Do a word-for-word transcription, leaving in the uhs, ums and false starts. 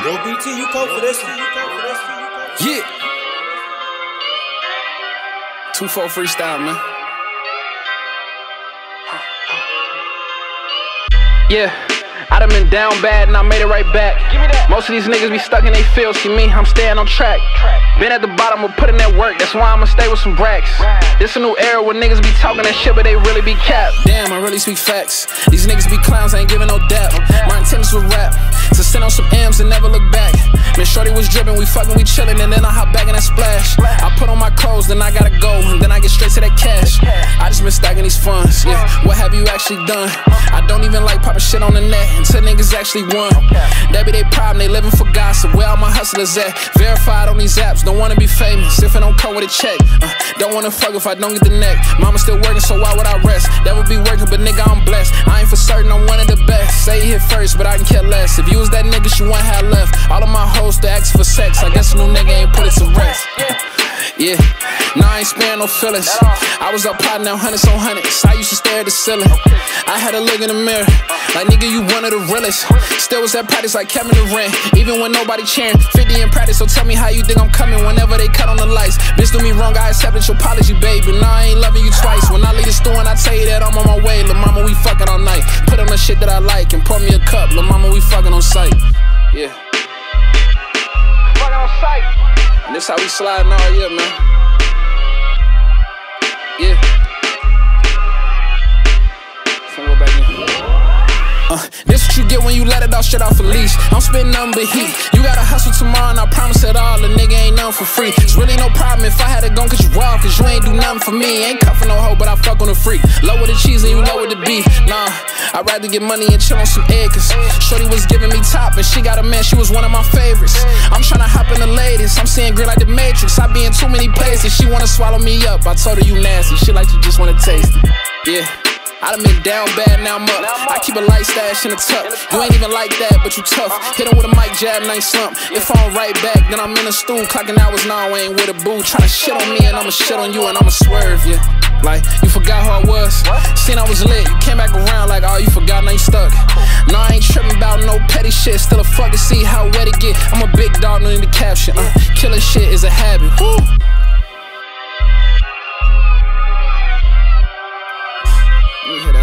Yo, B T, you cope for this one. Yeah. two four freestyle, man. Yeah, I done been down bad and I made it right back. Give me that. Most of these niggas be stuck in they field. See me, I'm staying on track. Been at the bottom, but put in that work. That's why I'ma stay with some bracks. This a new era where niggas be talking that shit, but they really be capped. Damn, I really speak facts. These niggas be clowns, I ain't giving no dap. My intentions with rap, to send on some M's and never look back. Man, shorty was drippin', we fucking, we chillin', and then I hop back in that splash. I put on my clothes, then I gotta go, and then I get straight to that cash. I just been stacking these funds, yeah. What have you actually done? I don't even like poppin' shit on the net until niggas actually won. That be they problem, they living for gossip. Where all my hustlers at? Verified on these apps, don't wanna be famous if it don't come with a check. Uh, don't wanna fuck if I don't get the neck. Mama still working, so why would I rest? That would be working, but nigga, I'm blessed. I ain't for certain, I'm one of the best. Say it hit first, but I can care less. If you was that nigga, you wouldn't have left. All of my hoes to ask for sex. I guess a new nigga ain't put it to rest. Yeah, nah, I ain't sparing no feelings. I was up plotting out hundreds on hundreds. I used to stare at the ceiling. I had to look in the mirror, like nigga, you one of the realest. Still was at practice like Kevin Durant, even when nobody cheering. fifty in practice, so tell me how you think I'm coming whenever they cut on the lights. Bitch, do me wrong, I accepted your apology, baby. Nah, I ain't loving you twice. When I leave the store and I tell you that I'm on my way, lil' mama, we fucking all night. Put on the shit that I like and pour me a cup, lil' mama, we fucking on sight. Yeah. Fucking on sight. And this how we sliding all year, man. Yeah. Go back in. Uh, this what you get when you let it all shit off a leash. I'm spitting nothing but heat. You gotta hustle tomorrow and I promise it all. The nigga ain't nothing for free. It's really no problem if I had it gone cause you raw. Cause you ain't do nothing for me. Ain't cuffin' no hoe, but I fuck on a freak. Lower the cheese and you lower the beef. Nah, I'd rather get money and chill on some egg. Cause shorty was giving me top and she got a man, she was one of my favorites. I'm tryna hop in the ladies, I'm seeing green like the Matrix. I be in too many places, she wanna swallow me up. I told her you nasty, shit like you just wanna taste it. Yeah. I done been down bad, now I'm up. I keep a light stash in the tuck. You ain't even like that, but you tough. Hit him with a mic jab, nice slump. If I'm right back, then I'm in a stool. Clocking hours now, I ain't with a boo. Tryna shit on me and I'ma shit on you and I'ma swerve, yeah. Like, you forgot who I was. Seen I was lit, you came back around like, oh, you forgot, now you stuck. No, I ain't tripping about no petty shit. Still a fuck to see how wet it get. I'm a big dog, no need to caption. Uh, killing shit is a habit. Woo. Let me hear that.